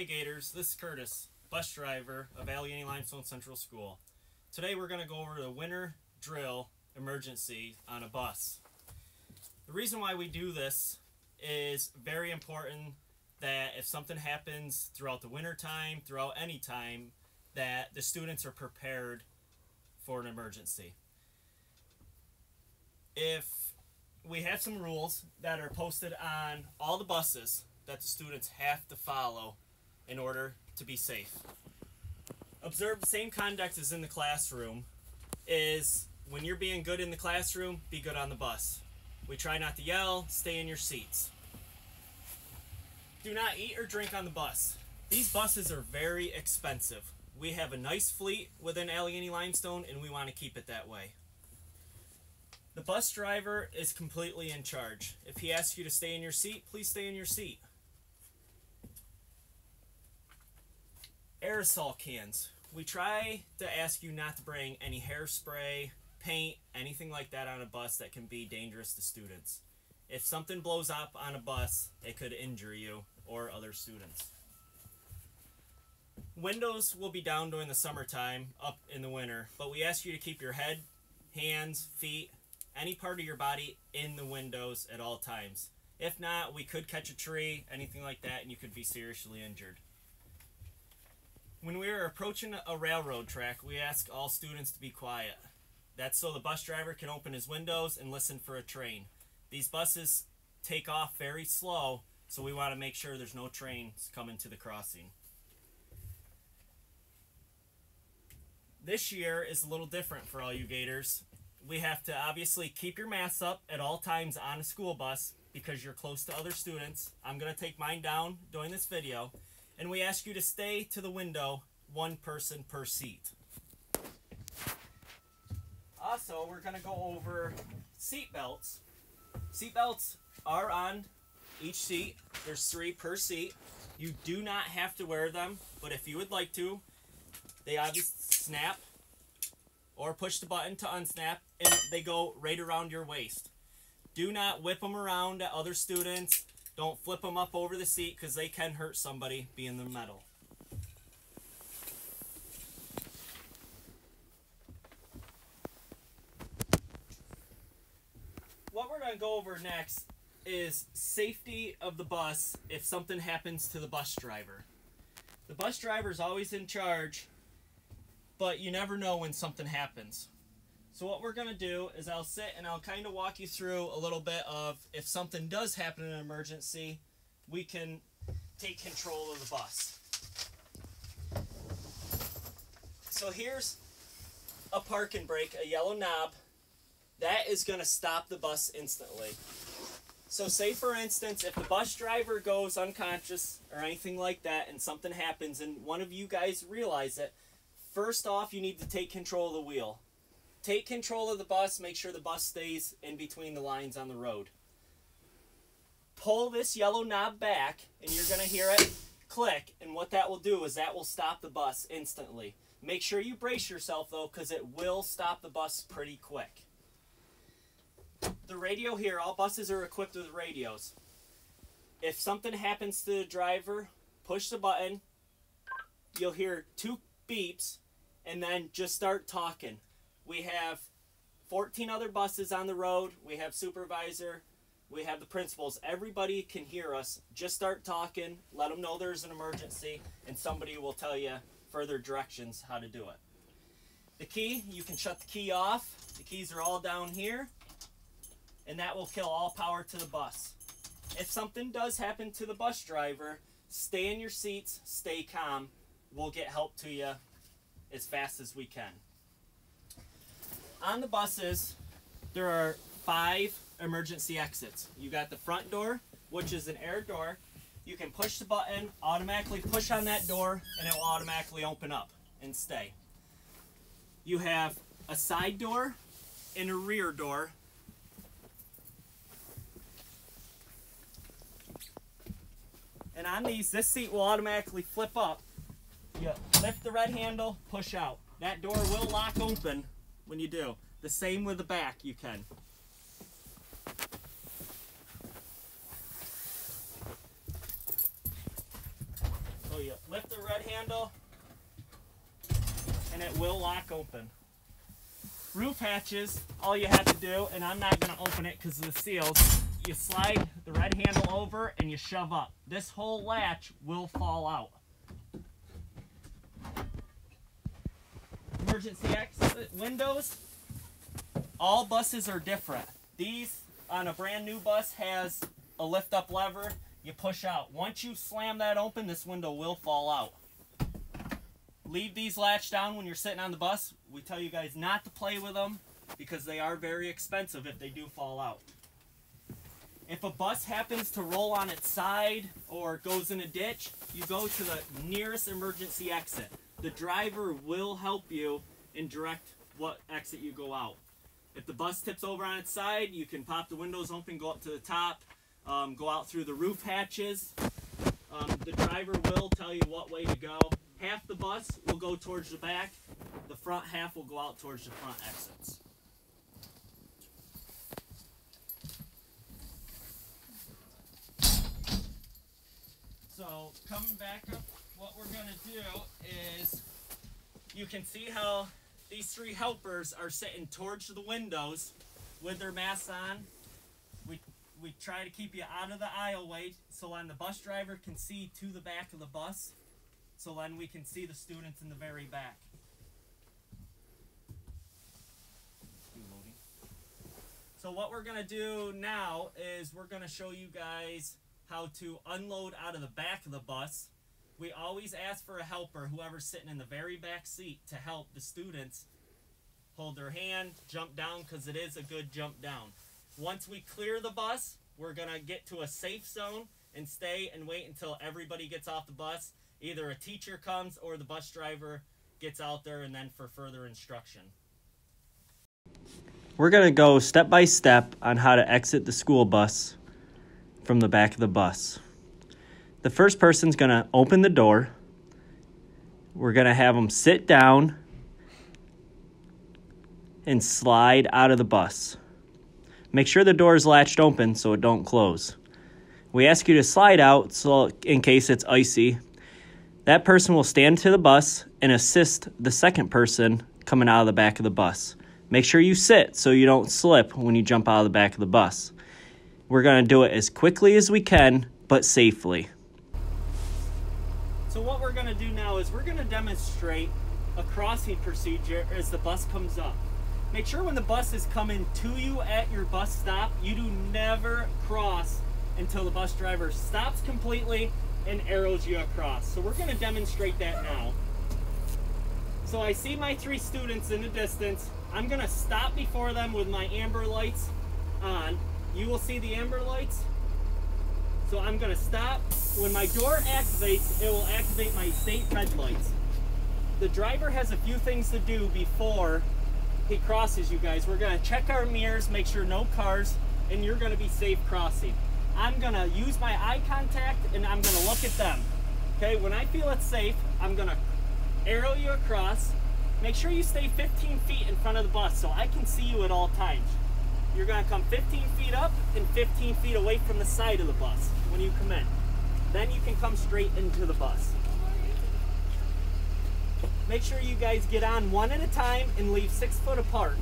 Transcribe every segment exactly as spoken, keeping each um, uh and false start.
Hey Gators, this is Curtis, bus driver of Allegheny Limestone Central School. Today we're going to go over the winter drill emergency on a bus. The reason why we do this is very important that if something happens throughout the winter time, throughout any time, that the students are prepared for an emergency. If we have some rules that are posted on all the buses that the students have to follow in order to be safe. Observe the same conduct as in the classroom is when you're being good in the classroom, be good on the bus. We try not to yell, stay in your seats. Do not eat or drink on the bus. These buses are very expensive. We have a nice fleet within Allegheny Limestone and we want to keep it that way. The bus driver is completely in charge. If he asks you to stay in your seat, please stay in your seat. Aerosol cans. We try to ask you not to bring any hairspray, paint, anything like that on a bus that can be dangerous to students. If something blows up on a bus, it could injure you or other students. Windows will be down during the summertime, up in the winter, but we ask you to keep your head, hands, feet, any part of your body in the windows at all times. If not, we could catch a tree, anything like that, and you could be seriously injured. When we are approaching a railroad track, we ask all students to be quiet. That's so the bus driver can open his windows and listen for a train. These buses take off very slow, so we want to make sure there's no trains coming to the crossing. This year is a little different for all you Gators. We have to obviously keep your masks up at all times on a school bus because you're close to other students. I'm going to take mine down during this video. And we ask you to stay to the window, one person per seat. Also, we're going to go over seat belts. Seat belts are on each seat. There's three per seat. You do not have to wear them, but if you would like to, they obviously snap or push the button to unsnap, and they go right around your waist. Do not whip them around at other students. Don't flip them up over the seat because they can hurt somebody being the metal. What we're going to go over next is safety of the bus if something happens to the bus driver. The bus driver is always in charge, but you never know when something happens. So what we're going to do is I'll sit and I'll kind of walk you through a little bit of if something does happen in an emergency, we can take control of the bus. So here's a parking brake, a yellow knob. That is going to stop the bus instantly. So say for instance, if the bus driver goes unconscious or anything like that and something happens and one of you guys realize it, first off you need to take control of the wheel. Take control of the bus, make sure the bus stays in between the lines on the road. Pull this yellow knob back and you're going to hear it click, and what that will do is that will stop the bus instantly. Make sure you brace yourself though, because it will stop the bus pretty quick. The radio here, all buses are equipped with radios. If something happens to the driver, push the button, you'll hear two beeps, and then just start talking. We have fourteen other buses on the road. We have supervisor. We have the principals. Everybody can hear us. Just start talking. Let them know there's an emergency, and somebody will tell you further directions how to do it. The key, you can shut the key off. The keys are all down here, and that will kill all power to the bus. If something does happen to the bus driver, stay in your seats, stay calm. We'll get help to you as fast as we can. On the buses, there are five emergency exits. You got the front door, which is an air door. You can push the button, automatically push on that door, and it will automatically open up and stay. You have a side door and a rear door. And on these, this seat will automatically flip up. You lift the red handle, push out. That door will lock open when you do. The same with the back, you can. So you. Lift the red handle, and it will lock open. Roof hatches, all you have to do, and I'm not going to open it because of the seals, you slide the red handle over and you shove up. This whole latch will fall out. Emergency exit windows, all buses are different. These on a brand new bus has a lift up lever, you push out. Once you slam that open, this window will fall out. Leave these latched down when you're sitting on the bus. We tell you guys not to play with them because they are very expensive if they do fall out. If a bus happens to roll on its side or goes in a ditch, you go to the nearest emergency exit. The driver will help you and direct what exit you go out. If the bus tips over on its side, you can pop the windows open, go up to the top, um, go out through the roof hatches. Um, the driver will tell you what way to go. Half the bus will go towards the back. The front half will go out towards the front exits. So coming back up, what we're going to do is you can see how these three helpers are sitting towards the windows with their masks on. We, we try to keep you out of the aisleway so then the bus driver can see to the back of the bus. So then we can see the students in the very back. So what we're going to do now is we're going to show you guys how to unload out of the back of the bus. We always ask for a helper, whoever's sitting in the very back seat, to help the students hold their hand, jump down, because it is a good jump down. Once we clear the bus, we're going to get to a safe zone and stay and wait until everybody gets off the bus. Either a teacher comes or the bus driver gets out there and then for further instruction. We're going to go step by step on how to exit the school bus from the back of the bus. The first person's going to open the door. We're going to have them sit down and slide out of the bus. Make sure the door is latched open so it don't close. We ask you to slide out so in case it's icy. That person will stand to the bus and assist the second person coming out of the back of the bus. Make sure you sit so you don't slip when you jump out of the back of the bus. We're going to do it as quickly as we can, but safely. So what we're going to do now is we're going to demonstrate a crossing procedure as the bus comes up. Make sure when the bus is coming to you at your bus stop, you do never cross until the bus driver stops completely and arrows you across. So we're going to demonstrate that now. So I see my three students in the distance. I'm going to stop before them with my amber lights on. You will see the amber lights. So I'm going to stop. When my door activates, it will activate my state red lights. The driver has a few things to do before he crosses you guys. We're going to check our mirrors, make sure no cars, and you're going to be safe crossing. I'm going to use my eye contact and I'm going to look at them. Okay, when I feel it's safe, I'm going to arrow you across. Make sure you stay fifteen feet in front of the bus so I can see you at all times. You're going to come fifteen feet up and fifteen feet away from the side of the bus when you come in. Then you can come straight into the bus. Make sure you guys get on one at a time and leave six foot apart.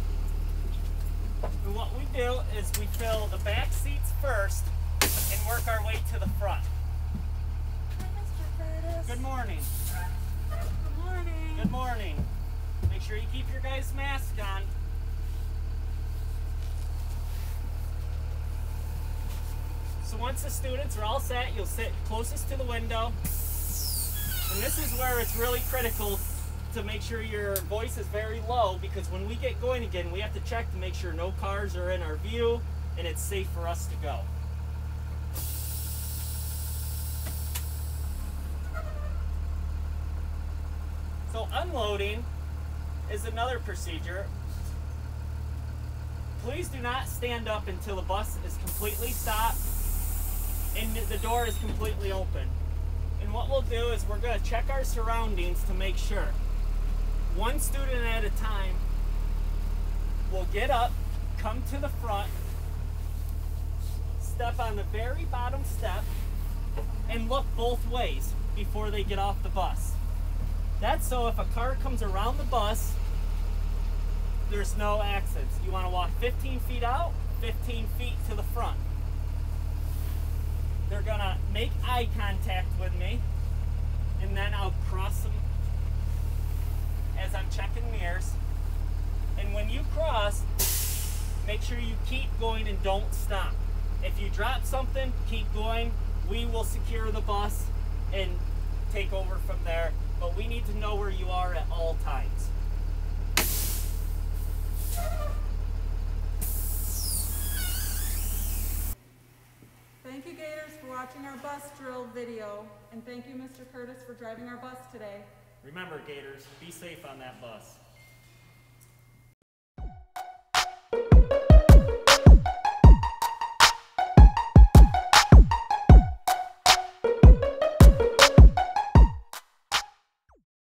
And what we do is we fill the back seats first and work our way to the front. Hi, Mister Curtis. Good morning. Good morning. Good morning. Make sure you keep your guys' mask on. So once the students are all set, you'll sit closest to the window. And this is where it's really critical to make sure your voice is very low, because when we get going again, we have to check to make sure no cars are in our view and it's safe for us to go. So unloading is another procedure. Please do not stand up until the bus is completely stopped and the door is completely open. And what we'll do is we're going to check our surroundings to make sure. One student at a time will get up, come to the front, step on the very bottom step, and look both ways. before they get off the bus. That's so if a car comes around the bus, there's no accidents. You want to walk fifteen feet out, fifteen feet to the front. They're gonna make eye contact with me, and then I'll cross them as I'm checking mirrors. And when you cross, make sure you keep going and don't stop. If you drop something, keep going. We will secure the bus and take over from there, but we need to know where you are at all times. Thank you, Gators, for watching our bus drill video. And thank you, Mister Curtis, for driving our bus today. Remember, Gators, be safe on that bus.